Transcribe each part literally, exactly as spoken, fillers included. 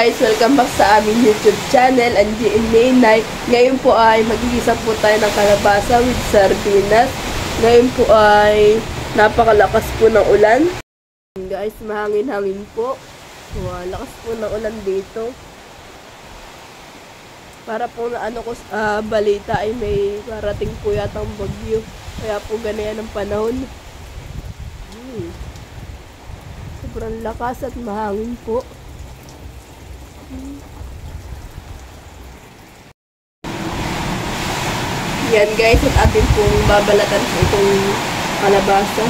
guys, welcome back sa aming YouTube channel, Angie and Nainay. Ngayon po ay mag-iisa po tayo ng kalabasa with sardinas. Ngayon po ay napakalakas po ng ulan. Guys, mahangin-hangin po. Wow, lakas po ng ulan dito. Para po na ano ko uh, balita ay may parating po yata ang bagyo. Kaya po ganyan ang panahon. Hmm. Sobrang lakas at mahangin po. Yan guys, at atin pong babalatan po itong kalabasa.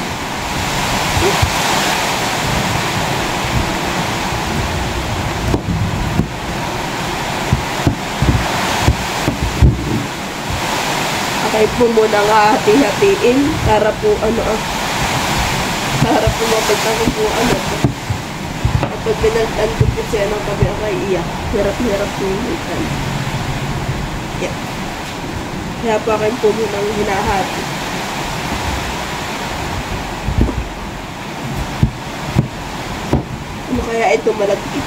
Okay po muna nga hati-hatiin para po ano ah, para po mapagtan ko po ano po. Kapag binaltan ko po siya ng kabila kay iya, hirap-hirap po yung ikan. Yan. Kaya pa kayo po munang hinahati. Ano kaya ito malagkit?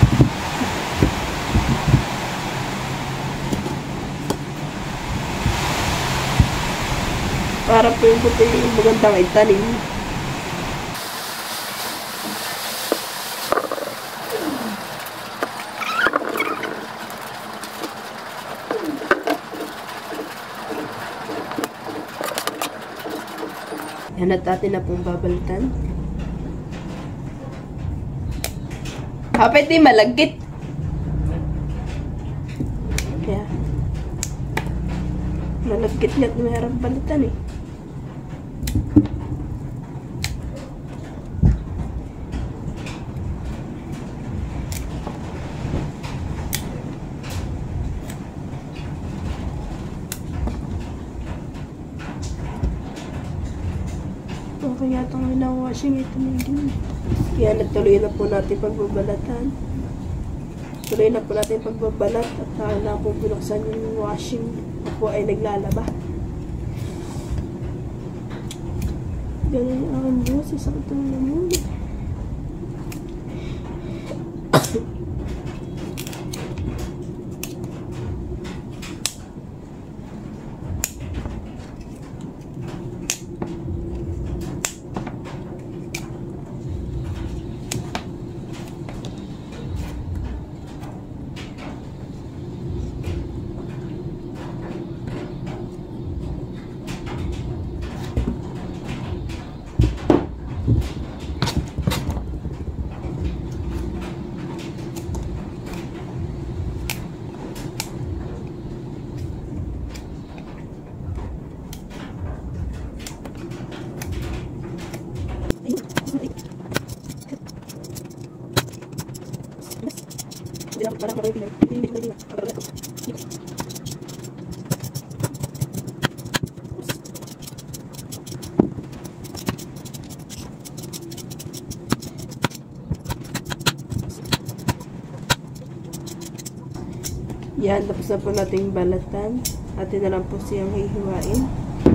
Para po yung puti yung magandang itanim. Yan at atin na pong babalitan. Kapit di malagkit. Kaya malagkit nga at mayroong balitan eh. Kaya itong winawashing ito na yun. Kaya natuloy na po natin pagbabalatan. Tuloy na po natin pagbabalat at saka na po binuksan yung washing po ay naglalaba. Ganun yung aking buhos. Isakit ang naman. Yan, tapos na po nating balatan. Atin na lang po siyang hihiwain.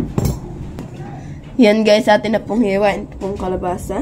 Yan guys, atin na pong hihiwain pong kalabasa.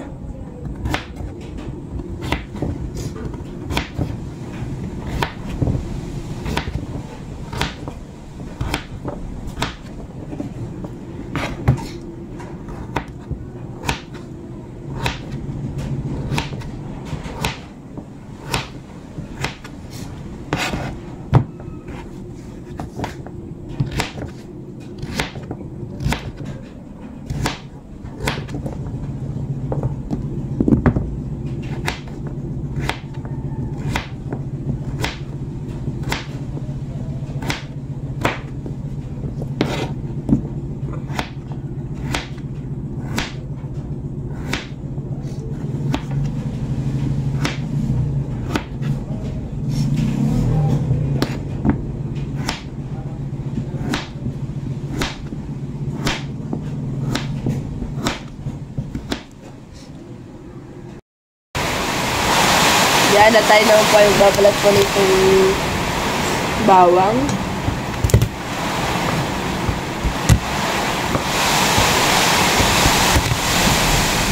Yan, na tayo naman po yung babalat po nitong bawang.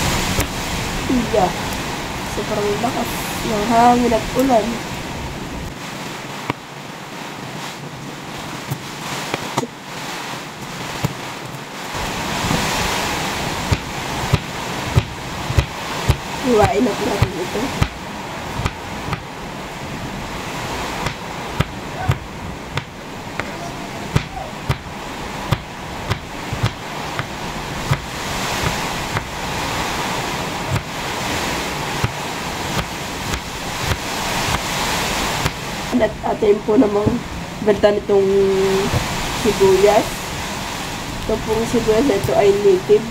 Iya. Sobrang lakas ng hangin at ulan. Hiwain na po natin ito. At atin po namang benta nitong sibuyas. Ito pong sibuyas na ito ay native.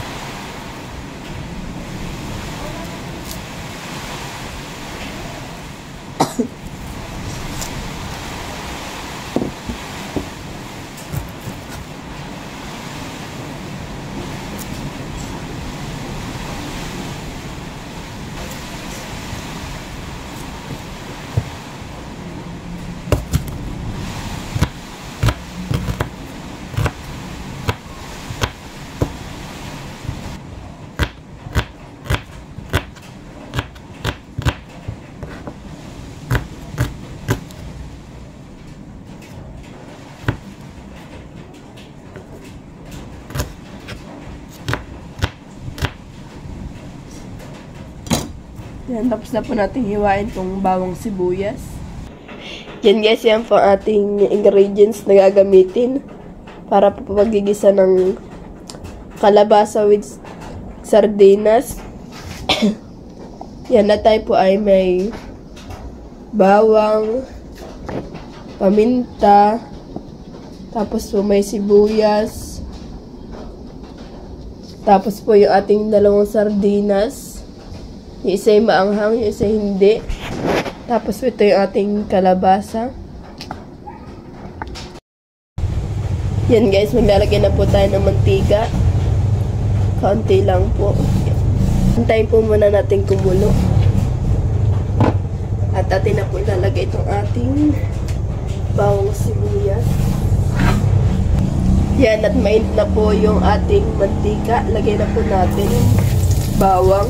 Yan, tapos na po natin hiwain itong bawang sibuyas. Yan guys, yan po ating ingredients na gagamitin para po pagigisa ng kalabasa with sardinas. Yan na tayo po ay may bawang, paminta, tapos po may sibuyas, tapos po yung ating dalawang sardinas. Yung isa ay maanghang, yung isa hindi. Tapos ito yung ating kalabasa. Yan guys, maglalagay na po tayo ng mantika. Kaunti lang po. Hintayin po muna natin kumulo. At atin na po ilalagay itong ating bawang sibuyas. Yan, at mainit na po yung ating mantika. Lagay na po natin yung bawang.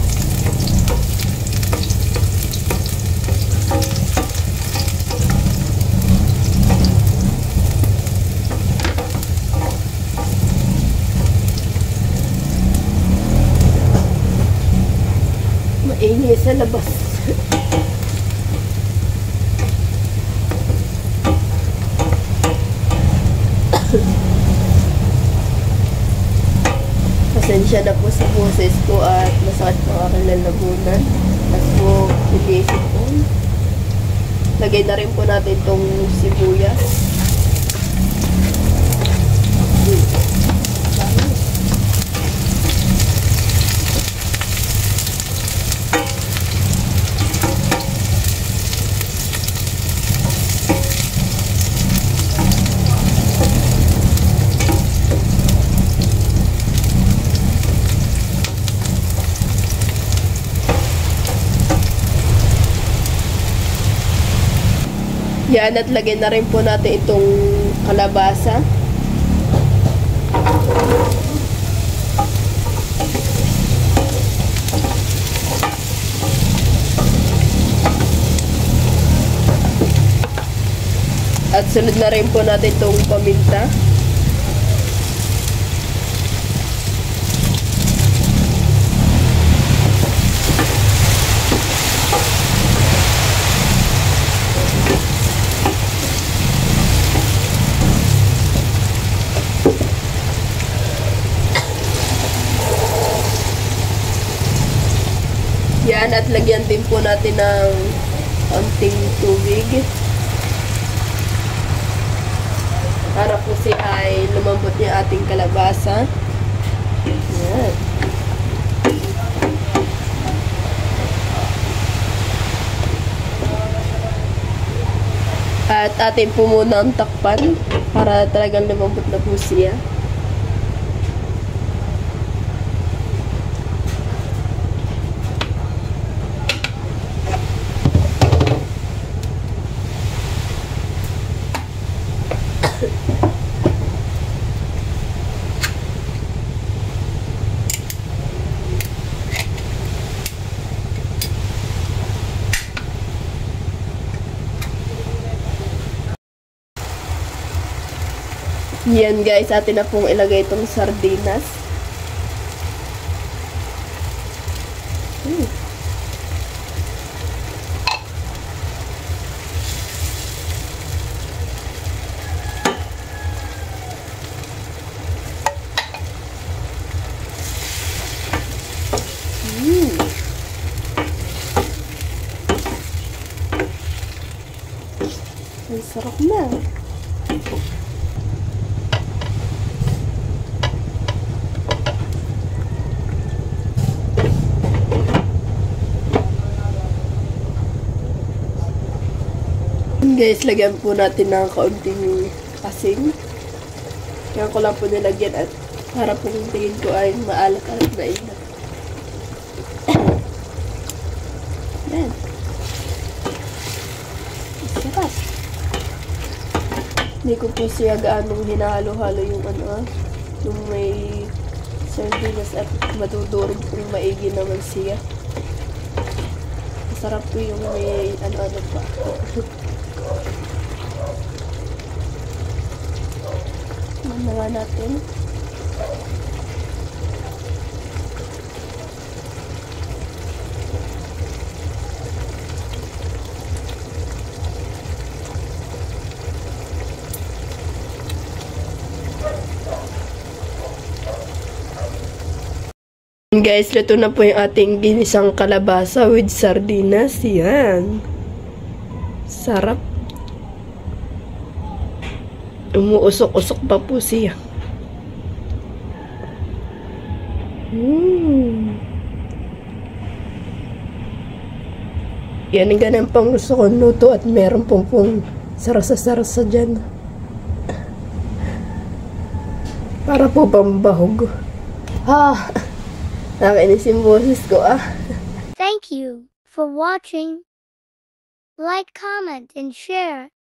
Maingay sa labas. Pasensya na po sa boses ko at masakit po ang aking lalabunan. At po, ilisip po. Lagay na rin po natin itong sibuyas. Yan, at lagyan na rin po natin itong kalabasa. At sunod na rin po natin itong paminta. Yan, at lagyan din po natin ng konting tubig para po siya ay lumambot yung ating kalabasa. Yan. At atin po muna ang takpan para talagang lumambot na po siya. Yan guys, atin na pong ilagay itong sardinas. Hmm. Sarap na. Guys, lagyan po natin ng kaunting asin. Kaya ko lang po nilagyan at para po yung tingin ko ay maalat-alat na ina. Yan. Sarap. Hindi ko po siya gaanong hinahalo-halo yung ano ah. Yung may sardinas at madudurog kung maigi naman siya. Masarap po yung may ano-ano pa. Manawa natin. Guys, luto na po yung ating ginisang kalabasa with sardinas. Yan. Sarap. Umuusok-usok pa po siya. Mm. Yan ang ganang pang gusto kong luto at meron pong pong sarasa-sarasa dyan. Para po pambahog. Ah, nakainis yung boses ko ah. Thank you for watching. Like, comment, and share.